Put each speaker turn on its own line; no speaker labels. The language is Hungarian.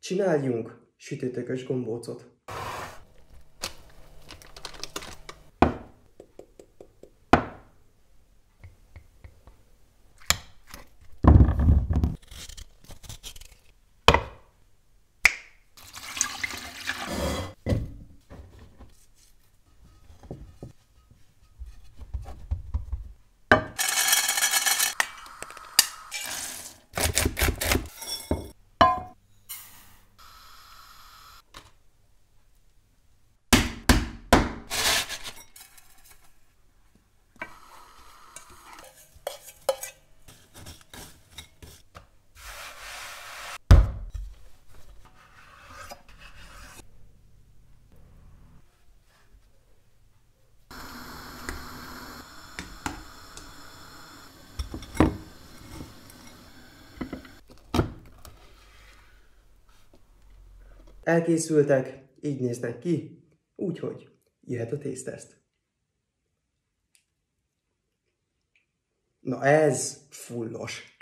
Csináljunk sütőtökös gombócot. Elkészültek, így néznek ki, úgyhogy jöhet a tészteszt. Na ez fullos.